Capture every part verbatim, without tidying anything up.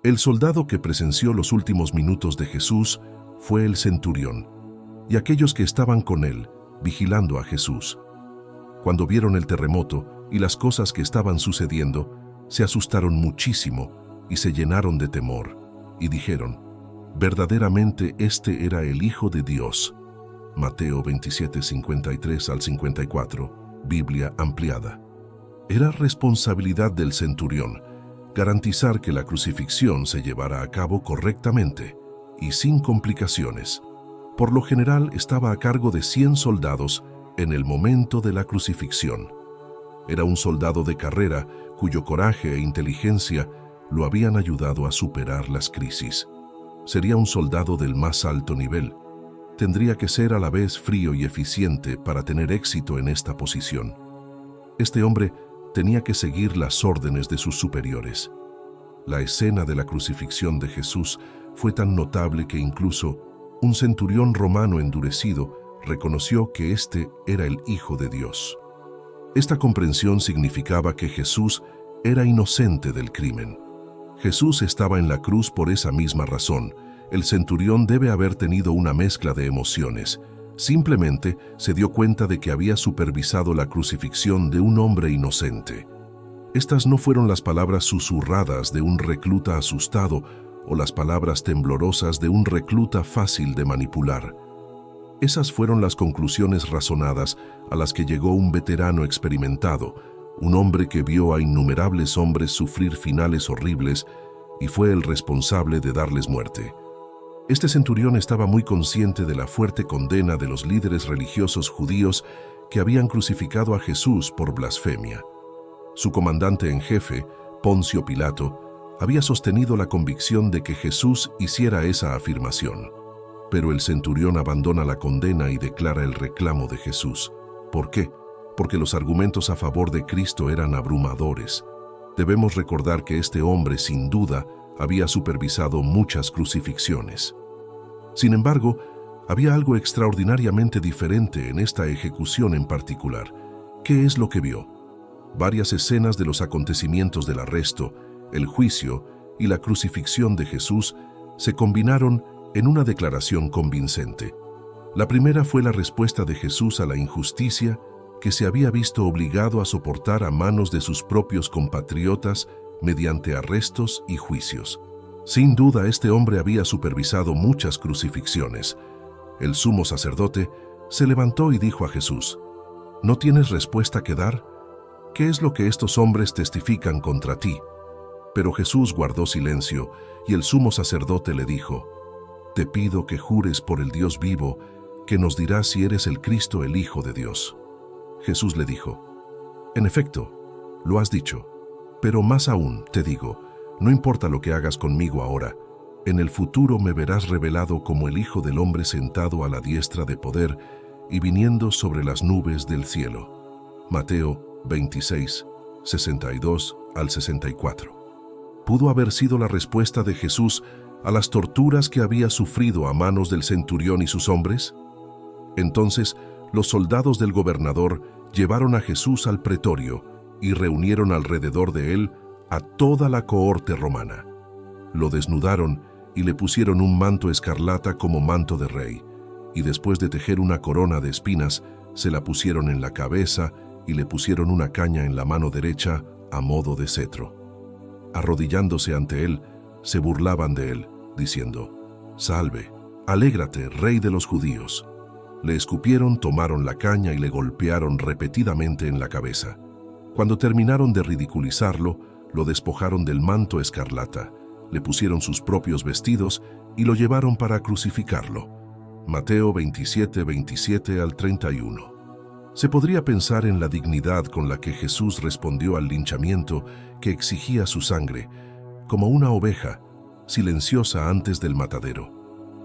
El soldado que presenció los últimos minutos de Jesús fue el centurión, y aquellos que estaban con él, vigilando a Jesús. Cuando vieron el terremoto y las cosas que estaban sucediendo, se asustaron muchísimo y se llenaron de temor, y dijeron: verdaderamente este era el Hijo de Dios. Mateo veintisiete, cincuenta y tres al cincuenta y cuatro, Biblia ampliada. Era responsabilidad del centurión garantizar que la crucifixión se llevara a cabo correctamente y sin complicaciones. Por lo general estaba a cargo de cien soldados en el momento de la crucifixión. Era un soldado de carrera cuyo coraje e inteligencia lo habían ayudado a superar las crisis. Sería un soldado del más alto nivel. Tendría que ser a la vez frío y eficiente para tener éxito en esta posición. Este hombre tenía que seguir las órdenes de sus superiores. La escena de la crucifixión de Jesús fue tan notable que incluso un centurión romano endurecido reconoció que este era el Hijo de Dios. Esta comprensión significaba que Jesús era inocente del crimen. Jesús estaba en la cruz por esa misma razón. El centurión debe haber tenido una mezcla de emociones. Simplemente se dio cuenta de que había supervisado la crucifixión de un hombre inocente. Estas no fueron las palabras susurradas de un recluta asustado o las palabras temblorosas de un recluta fácil de manipular. Esas fueron las conclusiones razonadas a las que llegó un veterano experimentado, un hombre que vio a innumerables hombres sufrir finales horribles y fue el responsable de darles muerte. Este centurión estaba muy consciente de la fuerte condena de los líderes religiosos judíos que habían crucificado a Jesús por blasfemia. Su comandante en jefe, Poncio Pilato, había sostenido la convicción de que Jesús hiciera esa afirmación. Pero el centurión abandona la condena y declara el reclamo de Jesús. ¿Por qué? Porque los argumentos a favor de Cristo eran abrumadores. Debemos recordar que este hombre, sin duda, había supervisado muchas crucifixiones. Sin embargo, había algo extraordinariamente diferente en esta ejecución en particular. ¿Qué es lo que vio? Varias escenas de los acontecimientos del arresto, el juicio y la crucifixión de Jesús se combinaron en una declaración convincente. La primera fue la respuesta de Jesús a la injusticia que se había visto obligado a soportar a manos de sus propios compatriotas mediante arrestos y juicios. Sin duda, este hombre había supervisado muchas crucifixiones. El sumo sacerdote se levantó y dijo a Jesús: ¿no tienes respuesta que dar? ¿Qué es lo que estos hombres testifican contra ti? Pero Jesús guardó silencio, y el sumo sacerdote le dijo: te pido que jures por el Dios vivo, que nos dirás si eres el Cristo, el Hijo de Dios. Jesús le dijo: en efecto, lo has dicho. Pero más aún, te digo, no importa lo que hagas conmigo ahora, en el futuro me verás revelado como el Hijo del Hombre sentado a la diestra de poder y viniendo sobre las nubes del cielo. Mateo veintiséis, sesenta y dos al sesenta y cuatro. ¿Pudo haber sido la respuesta de Jesús a las torturas que había sufrido a manos del centurión y sus hombres? Entonces, los soldados del gobernador llevaron a Jesús al pretorio y reunieron alrededor de él a toda la cohorte romana. Lo desnudaron y le pusieron un manto escarlata como manto de rey, y después de tejer una corona de espinas, se la pusieron en la cabeza y le pusieron una caña en la mano derecha a modo de cetro. Arrodillándose ante él, se burlaban de él, diciendo: «Salve, alégrate, rey de los judíos». Le escupieron, tomaron la caña y le golpearon repetidamente en la cabeza. Cuando terminaron de ridiculizarlo, lo despojaron del manto escarlata, le pusieron sus propios vestidos y lo llevaron para crucificarlo. Mateo veintisiete, veintisiete al treinta y uno. Se podría pensar en la dignidad con la que Jesús respondió al linchamiento que exigía su sangre, como una oveja, silenciosa antes del matadero.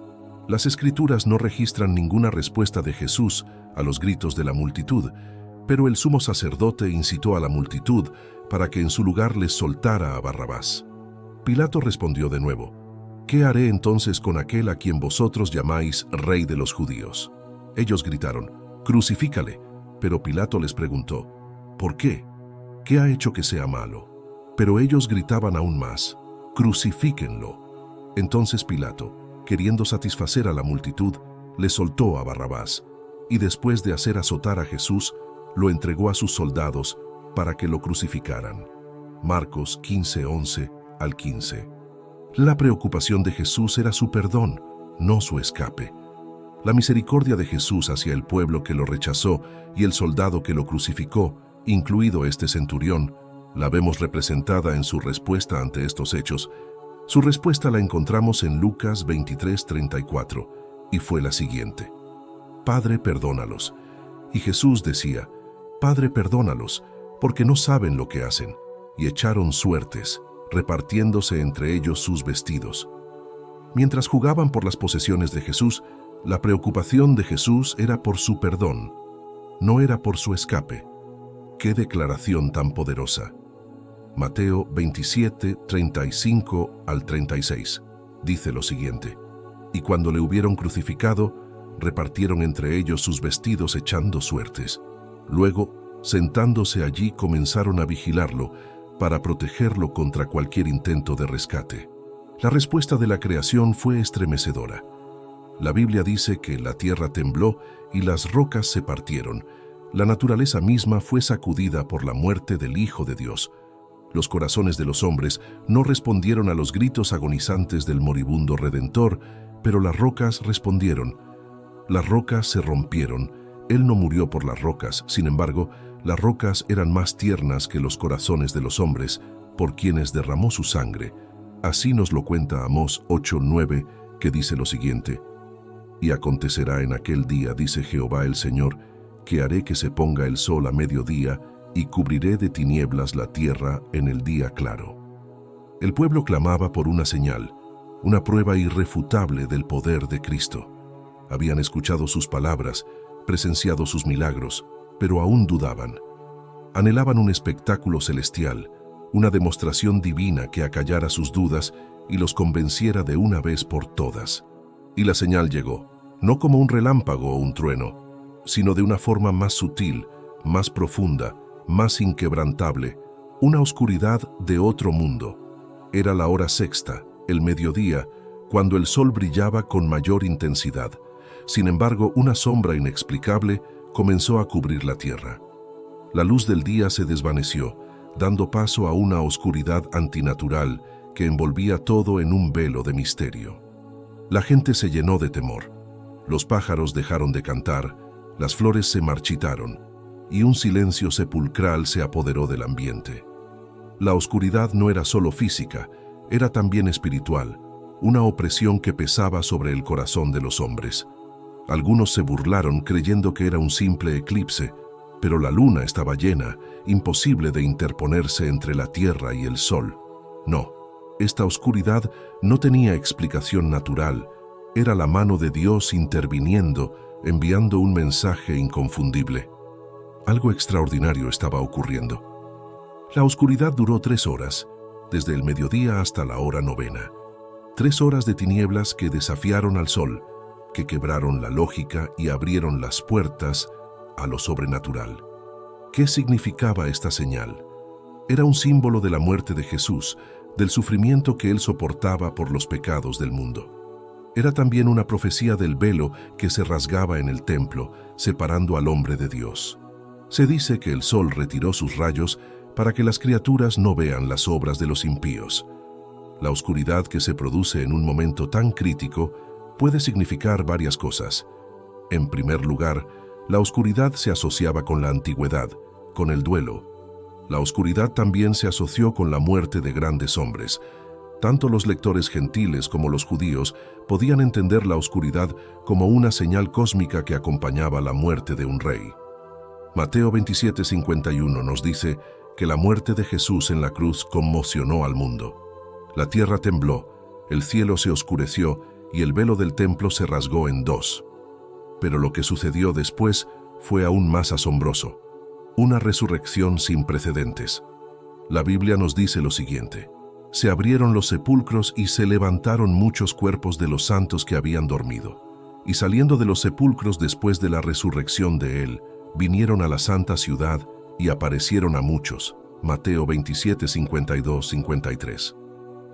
Las Escrituras no registran ninguna respuesta de Jesús a los gritos de la multitud, pero el sumo sacerdote incitó a la multitud para que en su lugar les soltara a Barrabás. Pilato respondió de nuevo: «¿Qué haré entonces con aquel a quien vosotros llamáis Rey de los Judíos?». Ellos gritaron: «Crucifícale». Pero Pilato les preguntó: «¿Por qué? ¿Qué ha hecho que sea malo?». Pero ellos gritaban aún más: «Crucifíquenlo». Entonces Pilato, queriendo satisfacer a la multitud, le soltó a Barrabás, y después de hacer azotar a Jesús, lo entregó a sus soldados para que lo crucificaran. Marcos quince, once al quince. La preocupación de Jesús era su perdón, no su escape. La misericordia de Jesús hacia el pueblo que lo rechazó y el soldado que lo crucificó, incluido este centurión, la vemos representada en su respuesta ante estos hechos. Su respuesta la encontramos en Lucas veintitrés, treinta y cuatro, y fue la siguiente: «Padre, perdónalos». Y Jesús decía: «Padre, perdónalos, porque no saben lo que hacen». Y echaron suertes, repartiéndose entre ellos sus vestidos. Mientras jugaban por las posesiones de Jesús, la preocupación de Jesús era por su perdón, no era por su escape. ¡Qué declaración tan poderosa! Mateo veintisiete, treinta y cinco al treinta y seis dice lo siguiente: «Y cuando le hubieron crucificado, repartieron entre ellos sus vestidos echando suertes. Luego, sentándose allí, comenzaron a vigilarlo para protegerlo contra cualquier intento de rescate». La respuesta de la creación fue estremecedora. La Biblia dice que la tierra tembló y las rocas se partieron. La naturaleza misma fue sacudida por la muerte del Hijo de Dios. Los corazones de los hombres no respondieron a los gritos agonizantes del moribundo Redentor, pero las rocas respondieron. Las rocas se rompieron. Él no murió por las rocas, sin embargo, las rocas eran más tiernas que los corazones de los hombres, por quienes derramó su sangre. Así nos lo cuenta Amós ocho, nueve, que dice lo siguiente: «Y acontecerá en aquel día, dice Jehová el Señor, que haré que se ponga el sol a mediodía y cubriré de tinieblas la tierra en el día claro». El pueblo clamaba por una señal, una prueba irrefutable del poder de Cristo. Habían escuchado sus palabras, presenciado sus milagros, pero aún dudaban. Anhelaban un espectáculo celestial, una demostración divina que acallara sus dudas y los convenciera de una vez por todas. Y la señal llegó, no como un relámpago o un trueno, sino de una forma más sutil, más profunda, más inquebrantable, una oscuridad de otro mundo. Era la hora sexta, el mediodía, cuando el sol brillaba con mayor intensidad. Sin embargo, una sombra inexplicable comenzó a cubrir la tierra. La luz del día se desvaneció, dando paso a una oscuridad antinatural que envolvía todo en un velo de misterio. La gente se llenó de temor. Los pájaros dejaron de cantar, las flores se marchitaron, y un silencio sepulcral se apoderó del ambiente. La oscuridad no era solo física, era también espiritual, una opresión que pesaba sobre el corazón de los hombres. Algunos se burlaron creyendo que era un simple eclipse, pero la luna estaba llena, imposible de interponerse entre la tierra y el sol. No, esta oscuridad no tenía explicación natural, era la mano de Dios interviniendo, enviando un mensaje inconfundible. Algo extraordinario estaba ocurriendo. La oscuridad duró tres horas, desde el mediodía hasta la hora novena. Tres horas de tinieblas que desafiaron al sol, que quebraron la lógica y abrieron las puertas a lo sobrenatural. ¿Qué significaba esta señal? Era un símbolo de la muerte de Jesús, del sufrimiento que él soportaba por los pecados del mundo. Era también una profecía del velo que se rasgaba en el templo, separando al hombre de Dios. Se dice que el sol retiró sus rayos para que las criaturas no vean las obras de los impíos. La oscuridad que se produce en un momento tan crítico puede significar varias cosas. En primer lugar, la oscuridad se asociaba con la antigüedad, con el duelo. La oscuridad también se asoció con la muerte de grandes hombres. Tanto los lectores gentiles como los judíos podían entender la oscuridad como una señal cósmica que acompañaba la muerte de un rey. Mateo veintisiete, cincuenta y uno nos dice que la muerte de Jesús en la cruz conmocionó al mundo. La tierra tembló, el cielo se oscureció y el velo del templo se rasgó en dos. Pero lo que sucedió después fue aún más asombroso. Una resurrección sin precedentes. La Biblia nos dice lo siguiente: se abrieron los sepulcros y se levantaron muchos cuerpos de los santos que habían dormido. Y saliendo de los sepulcros después de la resurrección de él, vinieron a la santa ciudad y aparecieron a muchos. Mateo veintisiete, cincuenta y dos, cincuenta y tres.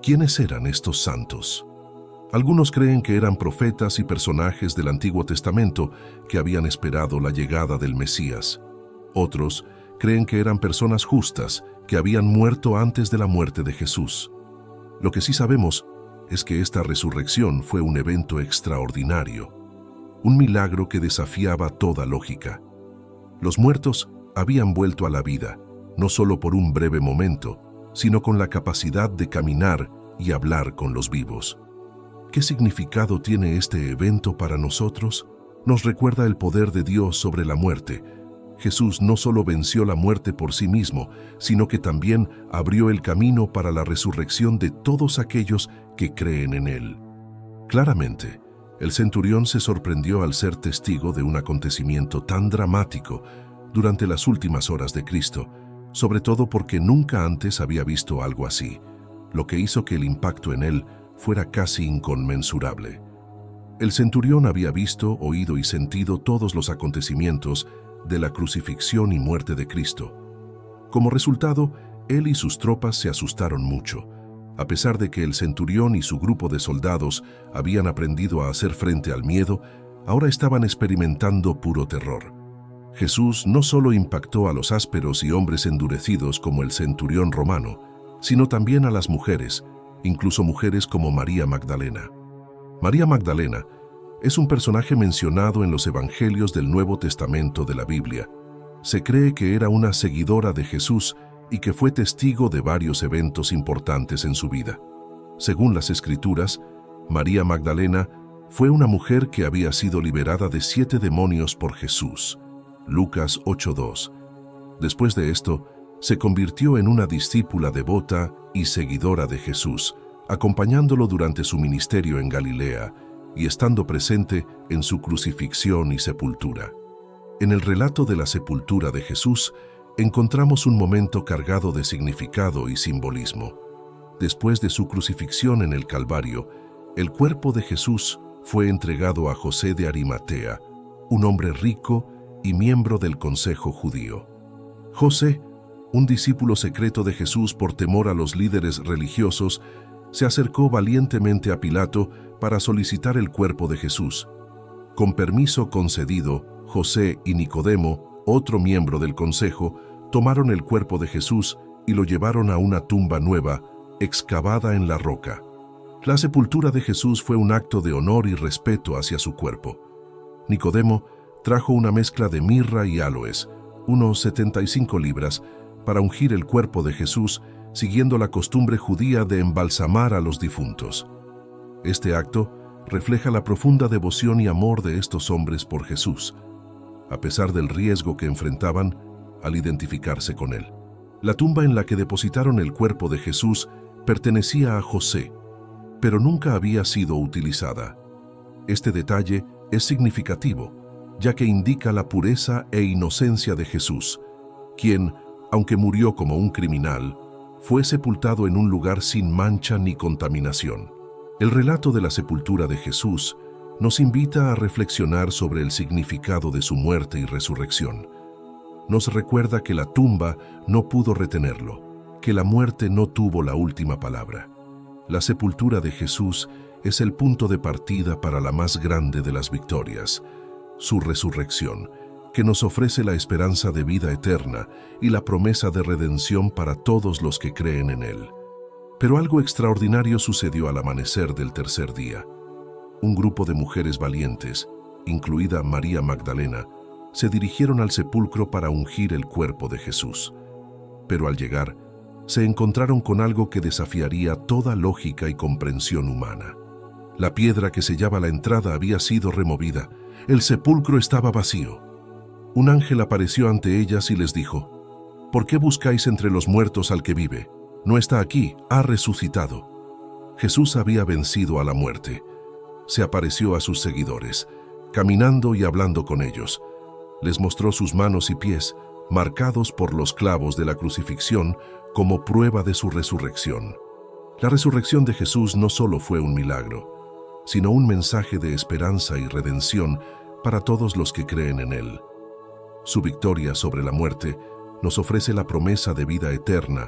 ¿Quiénes eran estos santos? Algunos creen que eran profetas y personajes del Antiguo Testamento que habían esperado la llegada del Mesías. Otros creen que eran personas justas que habían muerto antes de la muerte de Jesús. Lo que sí sabemos es que esta resurrección fue un evento extraordinario, un milagro que desafiaba toda lógica. Los muertos habían vuelto a la vida, no solo por un breve momento, sino con la capacidad de caminar y hablar con los vivos. ¿Qué significado tiene este evento para nosotros? Nos recuerda el poder de Dios sobre la muerte. Jesús no solo venció la muerte por sí mismo, sino que también abrió el camino para la resurrección de todos aquellos que creen en Él. Claramente, el centurión se sorprendió al ser testigo de un acontecimiento tan dramático durante las últimas horas de Cristo, sobre todo porque nunca antes había visto algo así, lo que hizo que el impacto en él fuera casi inconmensurable. El centurión había visto, oído y sentido todos los acontecimientos de la crucifixión y muerte de Cristo. Como resultado, él y sus tropas se asustaron mucho, a pesar de que el centurión y su grupo de soldados habían aprendido a hacer frente al miedo, ahora estaban experimentando puro terror. Jesús no solo impactó a los ásperos y hombres endurecidos como el centurión romano, sino también a las mujeres, incluso mujeres como María Magdalena. María Magdalena es un personaje mencionado en los Evangelios del Nuevo Testamento de la Biblia. Se cree que era una seguidora de Jesús y que fue testigo de varios eventos importantes en su vida. Según las Escrituras, María Magdalena fue una mujer que había sido liberada de siete demonios por Jesús. Lucas ocho dos. Después de esto, se convirtió en una discípula devota y seguidora de Jesús, acompañándolo durante su ministerio en Galilea y estando presente en su crucifixión y sepultura. En el relato de la sepultura de Jesús, encontramos un momento cargado de significado y simbolismo. Después de su crucifixión en el Calvario, el cuerpo de Jesús fue entregado a José de Arimatea, un hombre rico y miembro del Consejo Judío. José, un discípulo secreto de Jesús por temor a los líderes religiosos, se acercó valientemente a Pilato para solicitar el cuerpo de Jesús. Con permiso concedido, José y Nicodemo, otro miembro del consejo, tomaron el cuerpo de Jesús y lo llevaron a una tumba nueva, excavada en la roca. La sepultura de Jesús fue un acto de honor y respeto hacia su cuerpo. Nicodemo trajo una mezcla de mirra y aloes, unos setenta y cinco libras, para ungir el cuerpo de Jesús, siguiendo la costumbre judía de embalsamar a los difuntos. Este acto refleja la profunda devoción y amor de estos hombres por Jesús, a pesar del riesgo que enfrentaban al identificarse con él. La tumba en la que depositaron el cuerpo de Jesús pertenecía a José, pero nunca había sido utilizada. Este detalle es significativo, ya que indica la pureza e inocencia de Jesús, quien, aunque murió como un criminal, fue sepultado en un lugar sin mancha ni contaminación. El relato de la sepultura de Jesús nos invita a reflexionar sobre el significado de su muerte y resurrección. Nos recuerda que la tumba no pudo retenerlo, que la muerte no tuvo la última palabra. La sepultura de Jesús es el punto de partida para la más grande de las victorias, su resurrección, que nos ofrece la esperanza de vida eterna y la promesa de redención para todos los que creen en Él. Pero algo extraordinario sucedió al amanecer del tercer día. Un grupo de mujeres valientes, incluida María Magdalena, se dirigieron al sepulcro para ungir el cuerpo de Jesús. Pero al llegar, se encontraron con algo que desafiaría toda lógica y comprensión humana. La piedra que sellaba la entrada había sido removida. El sepulcro estaba vacío. Un ángel apareció ante ellas y les dijo: ¿Por qué buscáis entre los muertos al que vive? No está aquí, ha resucitado. Jesús había vencido a la muerte. Se apareció a sus seguidores, caminando y hablando con ellos. Les mostró sus manos y pies, marcados por los clavos de la crucifixión, como prueba de su resurrección. La resurrección de Jesús no solo fue un milagro, sino un mensaje de esperanza y redención para todos los que creen en Él. Su victoria sobre la muerte nos ofrece la promesa de vida eterna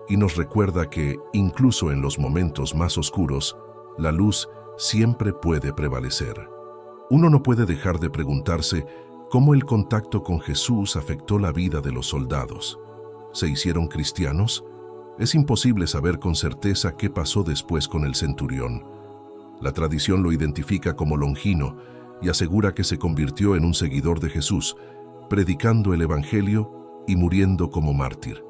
y nos recuerda que, incluso en los momentos más oscuros, la luz siempre puede prevalecer. Uno no puede dejar de preguntarse cómo el contacto con Jesús afectó la vida de los soldados. ¿Se hicieron cristianos? Es imposible saber con certeza qué pasó después con el centurión. La tradición lo identifica como Longino y asegura que se convirtió en un seguidor de Jesús, predicando el Evangelio y muriendo como mártir.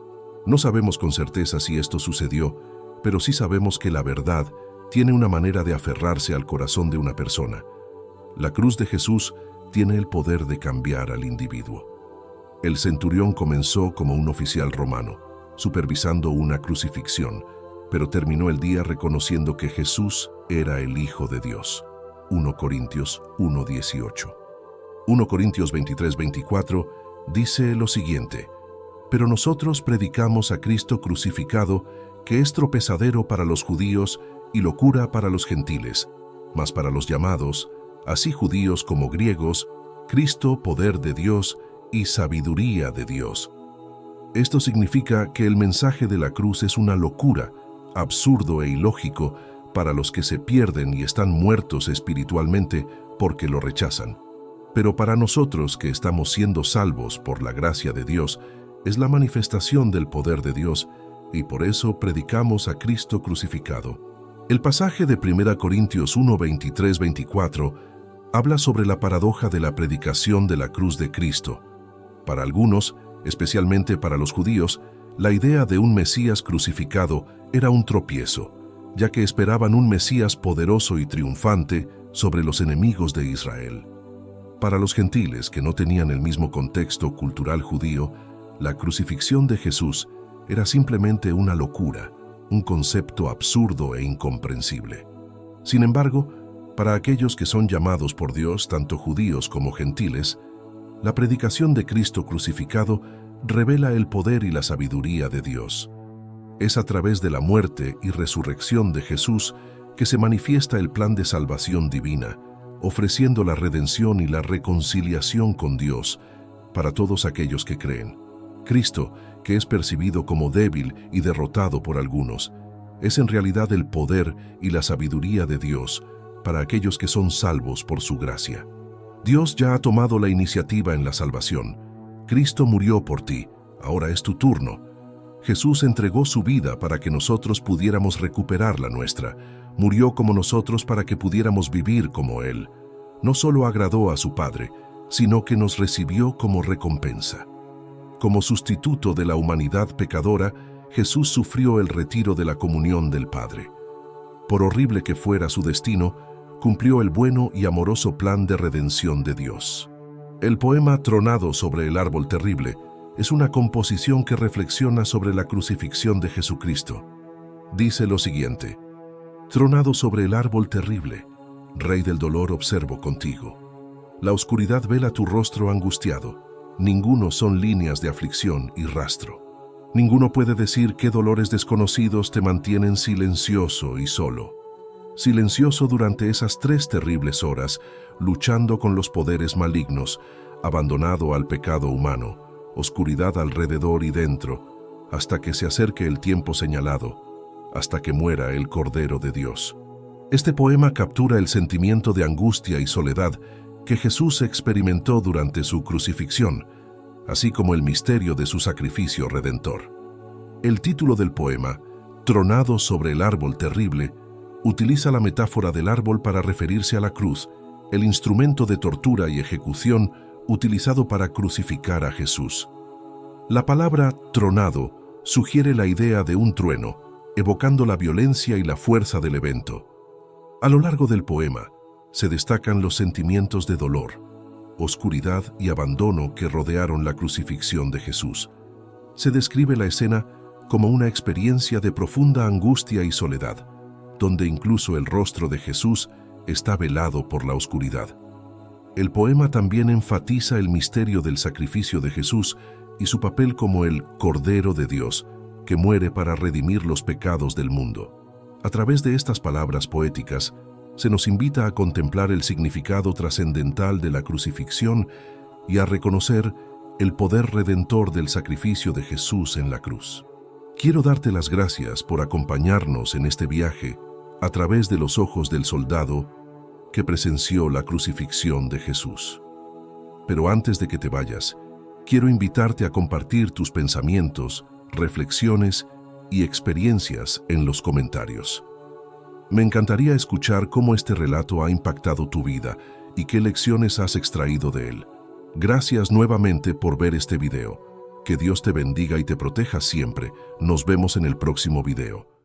No sabemos con certeza si esto sucedió, pero sí sabemos que la verdad tiene una manera de aferrarse al corazón de una persona. La cruz de Jesús tiene el poder de cambiar al individuo. El centurión comenzó como un oficial romano, supervisando una crucifixión, pero terminó el día reconociendo que Jesús era el Hijo de Dios. primera Corintios uno dieciocho. primera Corintios veintitrés veinticuatro dice lo siguiente: pero nosotros predicamos a Cristo crucificado, que es tropezadero para los judíos y locura para los gentiles, mas para los llamados, así judíos como griegos, Cristo poder de Dios y sabiduría de Dios. Esto significa que el mensaje de la cruz es una locura, absurdo e ilógico para los que se pierden y están muertos espiritualmente porque lo rechazan. Pero para nosotros que estamos siendo salvos por la gracia de Dios, es la manifestación del poder de Dios, y por eso predicamos a Cristo crucificado. El pasaje de primera Corintios uno veintitrés veinticuatro habla sobre la paradoja de la predicación de la cruz de Cristo. Para algunos, especialmente para los judíos, la idea de un Mesías crucificado era un tropiezo, ya que esperaban un Mesías poderoso y triunfante sobre los enemigos de Israel. Para los gentiles que no tenían el mismo contexto cultural judío, la crucifixión de Jesús era simplemente una locura, un concepto absurdo e incomprensible. Sin embargo, para aquellos que son llamados por Dios, tanto judíos como gentiles, la predicación de Cristo crucificado revela el poder y la sabiduría de Dios. Es a través de la muerte y resurrección de Jesús que se manifiesta el plan de salvación divina, ofreciendo la redención y la reconciliación con Dios para todos aquellos que creen. Cristo, que es percibido como débil y derrotado por algunos, es en realidad el poder y la sabiduría de Dios para aquellos que son salvos por su gracia. Dios ya ha tomado la iniciativa en la salvación. Cristo murió por ti, ahora es tu turno. Jesús entregó su vida para que nosotros pudiéramos recuperar la nuestra. Murió como nosotros para que pudiéramos vivir como Él. No solo agradó a su Padre, sino que nos recibió como recompensa. Como sustituto de la humanidad pecadora, Jesús sufrió el retiro de la comunión del Padre. Por horrible que fuera su destino, cumplió el bueno y amoroso plan de redención de Dios. El poema Tronado sobre el árbol terrible es una composición que reflexiona sobre la crucifixión de Jesucristo. Dice lo siguiente: tronado sobre el árbol terrible, Rey del dolor observo contigo. La oscuridad vela tu rostro angustiado. Ninguno son líneas de aflicción y rastro. Ninguno puede decir qué dolores desconocidos te mantienen silencioso y solo. Silencioso durante esas tres terribles horas, luchando con los poderes malignos, abandonado al pecado humano, oscuridad alrededor y dentro, hasta que se acerque el tiempo señalado, hasta que muera el Cordero de Dios. Este poema captura el sentimiento de angustia y soledad que Jesús experimentó durante su crucifixión, así como el misterio de su sacrificio redentor. El título del poema, Tronado sobre el árbol terrible, utiliza la metáfora del árbol para referirse a la cruz, el instrumento de tortura y ejecución utilizado para crucificar a Jesús. La palabra tronado sugiere la idea de un trueno, evocando la violencia y la fuerza del evento. A lo largo del poema, se destacan los sentimientos de dolor, oscuridad y abandono que rodearon la crucifixión de Jesús. Se describe la escena como una experiencia de profunda angustia y soledad, donde incluso el rostro de Jesús está velado por la oscuridad. El poema también enfatiza el misterio del sacrificio de Jesús y su papel como el Cordero de Dios, que muere para redimir los pecados del mundo. A través de estas palabras poéticas, se nos invita a contemplar el significado trascendental de la crucifixión y a reconocer el poder redentor del sacrificio de Jesús en la cruz. Quiero darte las gracias por acompañarnos en este viaje a través de los ojos del soldado que presenció la crucifixión de Jesús. Pero antes de que te vayas, quiero invitarte a compartir tus pensamientos, reflexiones y experiencias en los comentarios. Me encantaría escuchar cómo este relato ha impactado tu vida y qué lecciones has extraído de él. Gracias nuevamente por ver este video. Que Dios te bendiga y te proteja siempre. Nos vemos en el próximo video.